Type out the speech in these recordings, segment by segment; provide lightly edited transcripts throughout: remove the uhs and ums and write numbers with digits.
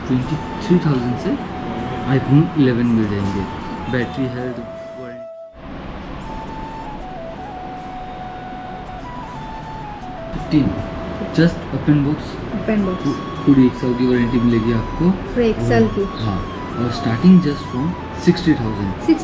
23,000 से iPhone 11 मिल जाएंगे। Battery health warranty 15 just open box पूरी 1 साल की वारंटी मिलेगी आपको पूरे 1 साल की। हाँ, और starting just from 60,000।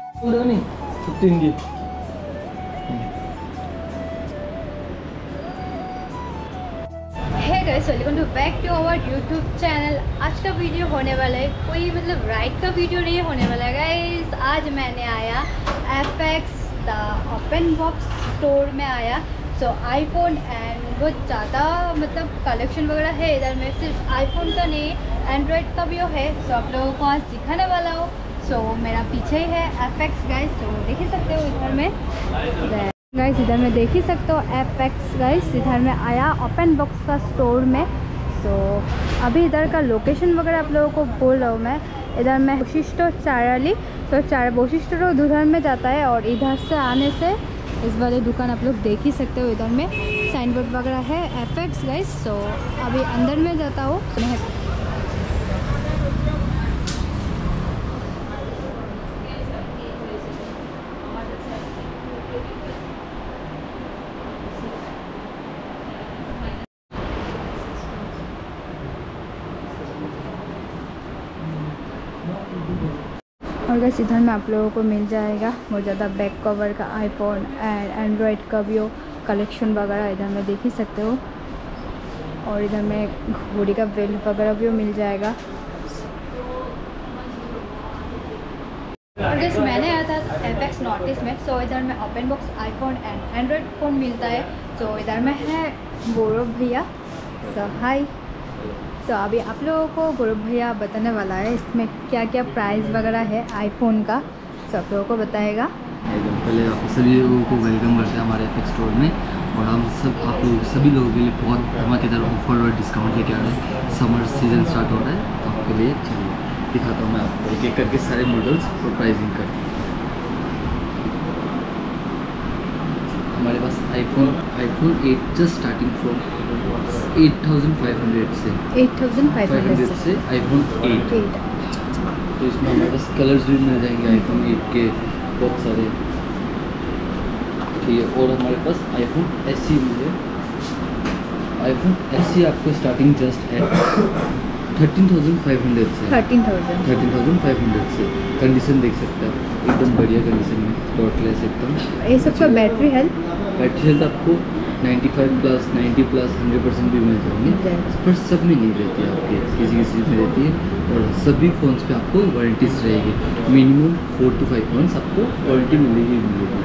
Welcome to back to our YouTube channel. आज का वीडियो होने वाला है कोई मतलब राइड का वीडियो नहीं होने वाला है गाइस। आज मैंने आया FX the open box store में आया। सो आईफोन एंड बहुत ज़्यादा मतलब कलेक्शन वगैरह है इधर में। सिर्फ आईफोन का नहीं, एंड्रॉयड का भी है। सो आप लोगों को आज दिखाने वाला हो। सो मेरा पीछे ही है FX गाइस, तो देख ही सकते हो इधर में गाइस। इधर में देख ही सकते हो FX गाइस। इधर में आया ओपन बॉक्स का स्टोर में। सो अभी इधर का लोकेशन वगैरह आप लोगों को बोल रहा हूँ मैं। इधर में वशिष्ठ चाराली, तो वशिष्ठ रोड उधर में जाता है, और इधर से आने से इस वाले दुकान आप लोग देख ही सकते हो। इधर में साइन बोर्ड वगैरह है FX गाइस। सो अभी अंदर में जाता हूँ। और गाइस इधर में आप लोगों को मिल जाएगा बहुत ज़्यादा बैक कवर का आईफोन एंड एंड्रॉयड का भी हो कलेक्शन वगैरह इधर में देख ही सकते हो। और इधर में घोड़ी का बेल्ट वगैरह भी मिल जाएगा। और गाइस मैंने आया था FX नॉर्थ में। सो इधर में open box iPhone and Android phone मिलता है। सो इधर में है गौरव भैया। सो हाय। सो अभी आप लोगों को गौरव भैया बताने वाला है इसमें क्या क्या प्राइस वगैरह है आईफोन का। सो आप लोगों को बताएगा। पहले आप सभी लोगों को वेलकम करते हैं हमारे FX स्टोर में। और हम सब आप लोग सभी लोगों के लिए बहुत धमाकेदार ऑफर और डिस्काउंट लेके आ रहे हैं। समर सीजन स्टार्ट हो रहा है तो आपके लिए चलिए दिखाता हूँ मैं आपको एक एक करके सारे मॉडल्स और प्राइसिंग कर। हमारे पास आईफोन 8 जस्ट स्टार्टिंग फ्रॉम 8,500 से 8,500 से iPhone 8। तो इसमें हमारे पास कलर्स भी मिल जाएंगे iPhone 8 के बहुत सारे, ठीक है। और हमारे पास iPhone SE मिले। iPhone SE आपको स्टार्टिंग जस्ट है 13,500 से 13,500 से। कंडीशन देख सकते हैं एकदम बढ़िया कंडीशन में, डॉटलेस एकदम। ये सबका बैटरी हेल्थ आपको 95+, 90+, 100% भी मिल जाएंगे, पर सब में नहीं रहती है आपके, किसी किसी में रहती है। और सभी फ़ोन्स पे आपको वारंटीज रहेगी। मिनिमम 4 to 5 मंथ्स आपको वारंटी मिलेगी।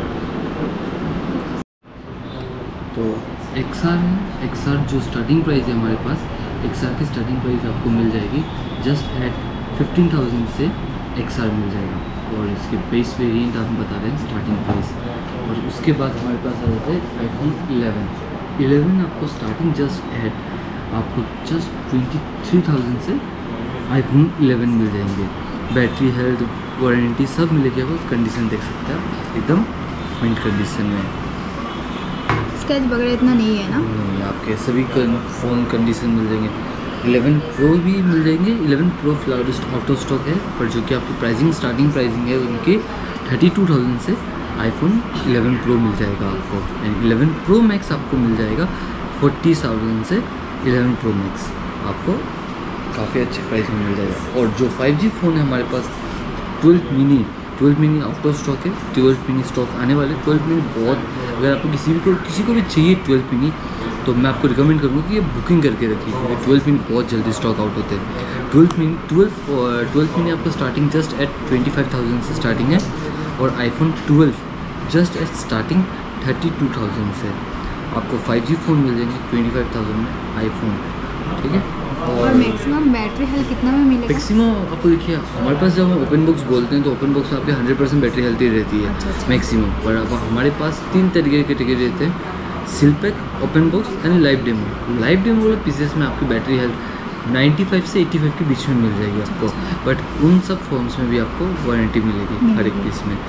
तो XR जो स्टार्टिंग प्राइस है हमारे पास, XR की स्टार्टिंग प्राइस आपको मिल जाएगी जस्ट एट 15,000 से XR मिल जाएगा। और इसके बेस वेरिएंट आप बता रहे हैं स्टार्टिंग प्राइस। और उसके बाद हमारे पास आ जाता है iPhone 11 आपको स्टार्टिंग जस्ट एट आपको जस्ट 23,000 से iPhone 11 मिल जाएंगे। बैटरी हेल्थ वारंटी सब मिलेगी आपको। कंडीशन देख सकते हैं आप एकदम मिंट कंडीशन में। स्क्रैच वगैरह इतना नहीं है ना? नहीं, आपके सभी फ़ोन कंडीशन मिल जाएंगे। 11 Pro भी मिल जाएंगे। 11 Pro फिलहाल आउट ऑफ स्टॉक है, पर जो कि आपकी प्राइसिंग स्टार्टिंग प्राइसिंग है उनके 32,000 से iPhone 11 Pro मिल जाएगा आपको। एंड 11 Pro Max आपको मिल जाएगा 40,000 से 11 Pro Max आपको काफ़ी अच्छे प्राइस में मिल जाएगा। और जो 5G फ़ोन है हमारे पास 12 मिनी आउट ऑफ स्टॉक है। 12 मिनी स्टॉक आने वाले। 12 मिनी बहुत, अगर आपको किसी को भी चाहिए 12 मिनी, तो मैं आपको रिकमेंड करूँगा कि ये बुकिंग करके रखिए, क्योंकि 12 मिनी बहुत जल्दी स्टॉक आउट होते हैं। 12 मिनी आपको स्टार्टिंग जस्ट एट 25,000 से स्टार्टिंग है। और iPhone 12 जस्ट एट स्टार्टिंग 32,000 से आपको 5G फ़ोन मिल जाएंगे 25,000 में आईफोन, ठीक है। और मैक्सिमम बैटरी हेल्थ कितना में मिलेगा? मैक्सिमम आपको देखिए हमारे पास जब हम ओपन बॉक्स बोलते हैं तो ओपन बॉक्स में आपके 100% बैटरी हेल्थ ही रहती है। अच्छा। मैक्सिमम। पर अब हमारे पास 3 तरीके के टिकट रहते हैं, seal pack, open box and live demo. Live demo वाले पीसेस में आपकी बैटरी हेल्थ 95 से 85 के बीच में मिल जाएगी आपको। बट उन सब फोन्स में भी आपको वारंटी मिलेगी हर एक पीस में।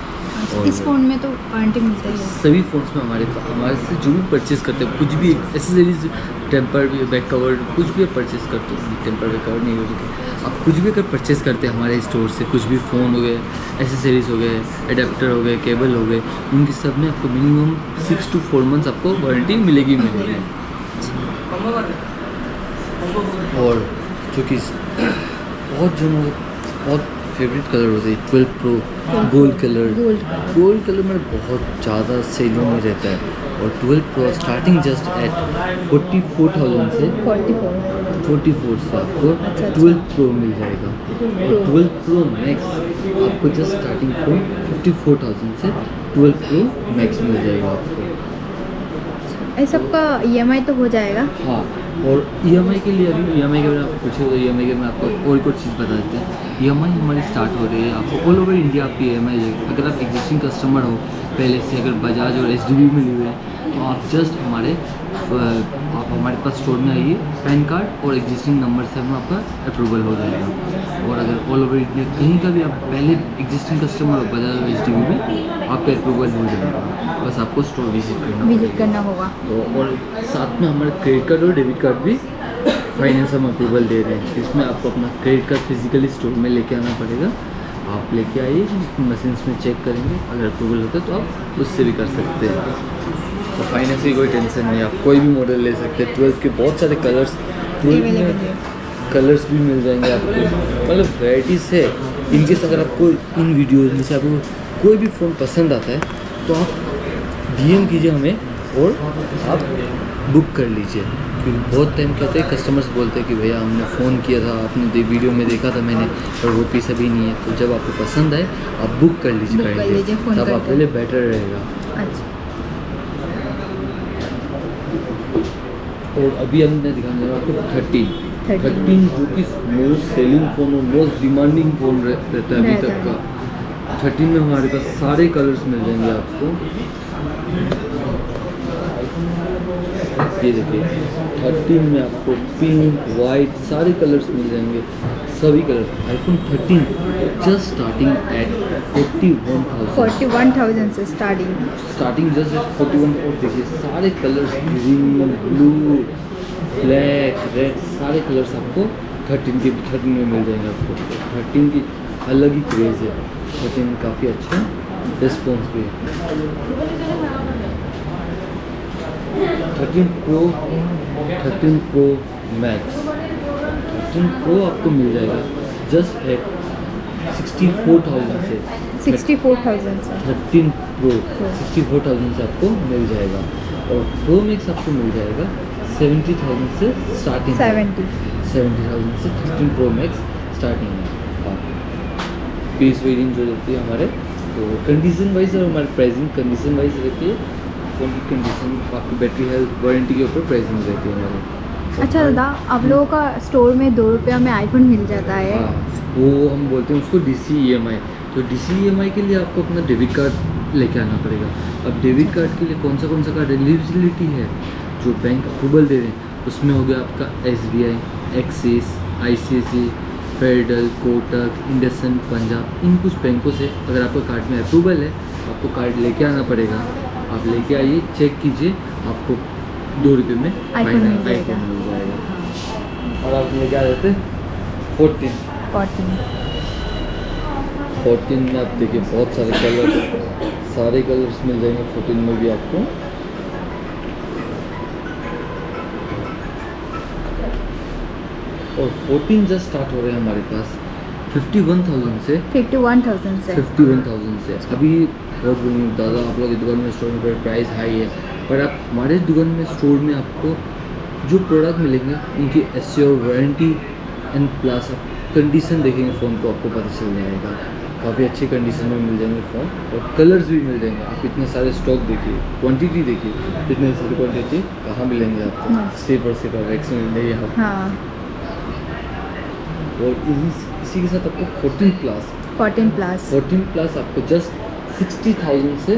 और इस फ़ोन में तो वारंटी मिलता ही है। सभी फ़ोन्स में हमारे से जो भी परचेज़ करते हैं, कुछ भी एसेसरीज, टेम्पर भी, बैक कवर, कुछ भी परचेज़ करते हैं, टेम्पर बैक कवर नहीं हो रही, आप कुछ भी अगर परचेज़ करते हैं हमारे स्टोर से, कुछ भी फ़ोन हो गए, एसेसरीज हो गए, अडेप्टर हो गए, केबल हो गए, उनकी सब में आपको मिनिमम 6 to 4 months आपको वारंटी मिलेगी। और जो कि बहुत फेवरेट कलर होते हैं 12 Pro गोल्ड कलर में बहुत ज़्यादा सेलिंग में रहता है। और 12 Pro स्टार्टिंग जस्ट एट 44,000 से 44 से आपको 12 Pro मिल जाएगा। और 12 Pro Max आपको जस्ट स्टार्टिंग फ्रॉम 54,000 से 12 Pro Max मिल जाएगा आपको। इस सब का EMI तो हो जाएगा। हाँ, और EMI के लिए अभी EMI के बारे में आप पूछे तो EMI के मैं आपको और एक चीज़ बता देते हैं। EMI हमारी स्टार्ट हो रही है, आपको ऑल ओवर इंडिया आपकी EMI है। अगर आप एग्जिस्टिंग कस्टमर हो पहले से, अगर बजाज और HDB में लिए हुए हैं, तो आप जस्ट आप हमारे पास स्टोर में आइए, पैन कार्ड और एग्जिस्टिंग नंबर से हम आपका अप्रूवल हो जाएगा। और अगर ऑल ओवर इंडिया कहीं का भी आप पहले एग्जिस्टिंग कस्टमर हो बजाज और HDB में, आपका अप्रूवल हो जाएगा। बस आपको स्टोर विजिट करना होगा। तो और साथ में हमारे क्रेडिट कार्ड और डेबिट कार्ड भी फाइनेंस हम अप्रूवल दे रहे हैं। इसमें आपको अपना क्रेडिट कार्ड फिजिकली स्टोर में लेके आना पड़ेगा। आप लेके आइए, मशीन्स में चेक करेंगे, अगर अप्रूवल होता है तो आप उससे भी कर सकते हैं। तो फाइनेंस की कोई टेंशन नहीं, आप कोई भी मॉडल ले सकते हैं। 12 के बहुत सारे कलर्स, 12 में कलर्स भी मिल जाएंगे आपको, मतलब वैराइटीज़ है। इनकेस अगर आपको इन वीडियोज़ में से आपको कोई भी फ़ोन पसंद आता है तो आप DM कीजिए हमें और आप बुक कर लीजिए। क्योंकि बहुत टाइम क्या होता है, कस्टमर्स बोलते हैं कि भैया हमने फ़ोन किया था, आपने वीडियो में देखा था मैंने, पर वो पीस अभी नहीं है। तो जब आपको पसंद आए आप बुक कर लीजिए, तब आपके लिए बेटर रहेगा। अच्छा। और अभी हमने दिखाने जा आपको 13 जो कि मोस्ट सेलिंग फ़ोन और मोस्ट डिमांडिंग फ़ोन रहता है अभी तक का। 13 में हमारे पास सारे कलर्स मिल जाएंगे आपको। ये देखिए 13 में आपको पिंक, वाइट सारे कलर्स मिल जाएंगे, सभी colour. iPhone 13 just starting at 41,000 से स्टार्टिंग जस्ट 41। और देखिए सारे colours, green, blue, black, red, सारे कलर्स आपको 13 में मिल जाएंगे आपको। 13 की अलग ही क्रेज़ है, 13 काफ़ी अच्छा रिस्पॉन्स भी है। 13 Pro Max, 13 Pro आपको मिल जाएगा जस्ट एट 64,000 से। 64,000 से 13 Pro 64,000 से आपको मिल जाएगा। और Pro Max आपको मिल जाएगा 70,000 से स्टार्टिंग। 70,000 से 13 Pro Max स्टार्टिंग है। पीस वेरिएंट जो रहती है हमारे, तो कंडीशन वाइज और हमारी प्राइसिंग कंडीशन वाइज रहती है। फ़ोन की कंडीशन, आपकी बैटरी हेल्थ, वारंटी के ऊपर प्राइसिंग रहती है हमारी। अच्छा दादा, आप लोगों का स्टोर में 2 रुपया में आईफोन मिल जाता है। हाँ, वो हम बोलते हैं उसको DC EMI। तो DC EMI के लिए आपको अपना डेबिट कार्ड लेके आना पड़ेगा। अब डेबिट कार्ड के लिए कौन सा कार्ड एलिजिबिलिटी है जो बैंक अप्रूवल दे रहे हैं, उसमें हो गया आपका SBI, Axis, ICICI, Federal, Kotak, IndusInd, Punjab. इन कुछ बैंकों से अगर आपका कार्ड में अप्रूवल है, आपको कार्ड लेके आना पड़ेगा। आप लेके आइए, चेक कीजिए, आपको 2 रुपये में आईफोन मिल जाएगा। और आप लेके आ जाते 14 में आप देखिए बहुत सारे कलर्स मिल जाएंगे 14 में भी आपको। और 14 जस्ट स्टार्ट हो रहे हैं हमारे पास 51,000 से। 51,000 से अभी बहुत बोलिए दादा आप लोग की दुकान में स्टोर में प्राइस हाई है, पर आप हमारे दुकान में स्टोर में आपको जो प्रोडक्ट मिलेंगे उनकी assure warranty and plus condition देखेंगे फ़ोन को, आपको पता चल जाएगा। काफ़ी अच्छी कंडीशन में मिल जाएंगे फ़ोन, और कलर्स भी मिल जाएंगे। आप इतने सारे स्टॉक देखिए, क्वांटिटी देखिए, इतने सारी क्वांटिटी कहाँ मिलेंगे आपको, सिर्फ और सिर्फ वैक्स में मिलेंगे आप। हाँ। और इसी के साथ आपको 14 प्लस आपको जस्ट 60,000 से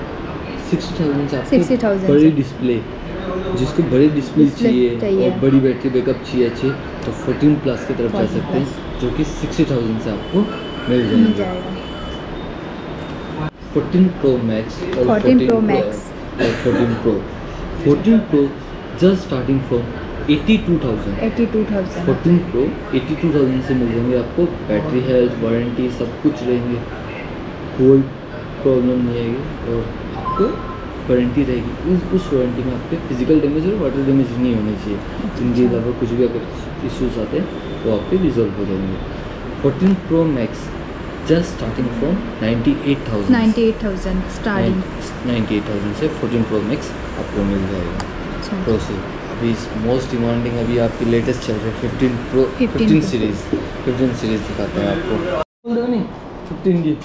आपको बड़ी डिस्प्ले, जिसको बड़ी डिस्प्ले चाहिए और बड़ी बैटरी बैकअप चाहिए अच्छी, तो 14 प्लस की तरफ जा सकते हैं, जो कि 60,000 से आपको मिल जाएगा। 14 Pro Max और 14 Pro Max और 14 Pro 14 Pro just starting from 82,000 14 Pro 82,000 से मिल जाएंगे आपको। बैटरी हेल्थ वारंटी सब कुछ रहेंगे, कोई प्रॉब्लम नहीं आएगी और आपको वारंटी रहेगी। उस वारंटी में आपके फिजिकल डैमेज और वाटर डैमेज नहीं होने चाहिए। इनके अलावा कुछ भी अगर इश्यूज आते हैं वो आपके रिजॉल्व हो जाएंगे। 14 Pro Max just starting from 98,000 starting 98,000 से 14 Pro Max आपको मिल जाएगा। तो अभी मोस्ट डिमांडिंग अभी आपकी लेटेस्ट चल रही है 15 सीरीज़ दिखाते हैं आपको। 15 की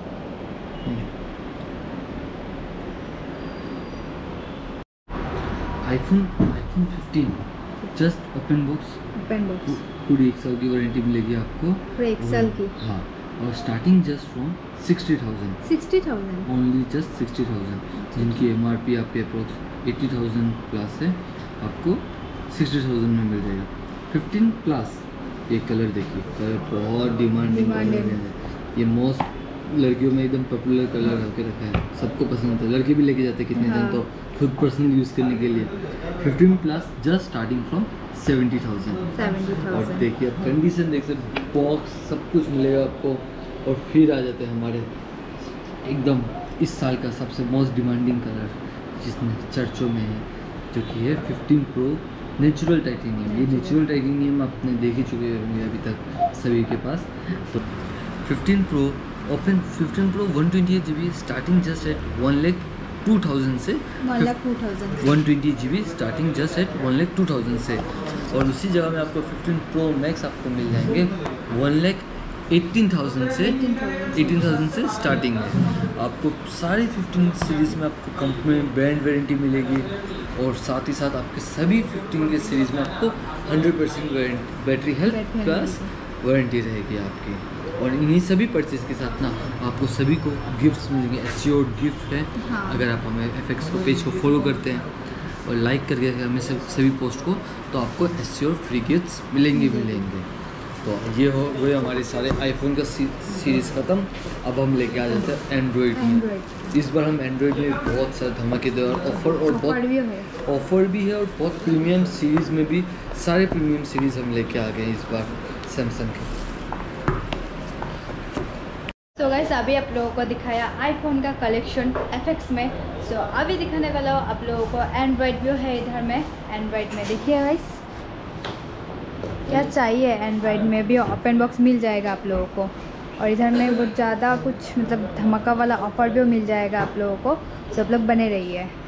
iPhone 15 जस्ट ओपन बॉक्स पूरी 1 साल की वारंटी मिलेगी आपको। पूरे 1 साल की। हाँ, और starting just from 60,000 only, just 60,000 जिनकी MRP आपके अप्रोक्स 80,000 प्लस है, आपको 60,000 में मिल जाएगा। 15 प्लस ये कलर देखिए, कलर बहुत डिमांडिंग है। ये मोस्ट लड़कियों में एकदम पॉपुलर कलर करके रखा है, सबको पसंद आता है, लड़के भी लेके जाते हैं कितने दिन तो खुद पर्सनल यूज़ करने के लिए। 15 प्लस जस्ट स्टार्टिंग फ्रॉम 70,000 और देखिए अब कंडीशन देख सकते, बॉक्स सब कुछ मिलेगा आपको। और फिर आ जाते हैं हमारे एकदम इस साल का सबसे मोस्ट डिमांडिंग कलर जिसमें चर्चों में है, जो कि है 15 Pro नेचुरल टाइटेनियम। ये नेचुरल टाइटेनियम आपने देख ही चुके होंगे अभी तक सभी के पास। तो 15 Pro ओपन 15 Pro 128 GB स्टार्टिंग जस्ट एट 1,02,000 से 120 GB स्टार्टिंग जस्ट एट 1,02,000 से। और उसी जगह में आपको 15 Pro Max आपको मिल जाएंगे 1,18,000 से स्टार्टिंग है। आपको सारी 15 सीरीज़ में आपको कंपनी ब्रांड वारंटी मिलेगी और साथ ही साथ आपके सभी 15 के सीरीज़ में आपको 100% बैटरी हेल्थ प्लस वारंटी रहेगी आपकी। और इन्हीं सभी परचेज के साथ ना आपको सभी को गिफ्ट्स मिलेंगे, एश्योर्ड गिफ्ट है। हाँ। अगर आप हमें FX को पेज को फॉलो करते हैं और लाइक करके हमें सभी पोस्ट को, तो आपको एश्योर्ड फ्री गिफ्ट्स मिलेंगे। तो ये हो गए हमारे सारे आईफोन का सीरीज़ ख़त्म। अब हम लेके आ जाते हैं एंड्रॉयड में। इस बार हम एंड्रॉयड में बहुत सारे धमाकेदार ऑफर और बहुत ऑफर भी है और बहुत प्रीमियम सीरीज़ में भी सारे प्रीमियम सीरीज़ हम लेके आ गए इस बार सैमसंग के। तो गाइस अभी आप लोगों को दिखाया आईफोन का कलेक्शन FX में। सो अभी दिखाने वाला आप लोगों को एंड्रॉयड भी है इधर में। एंड्रॉयड में देखिए गाइस क्या चाहिए, एंड्रॉयड में भी ओपन बॉक्स मिल जाएगा आप लोगों को। और इधर में बहुत ज़्यादा कुछ मतलब धमाका वाला ऑफर भी मिल जाएगा आप लोगों को। सब लोग बने रहिए।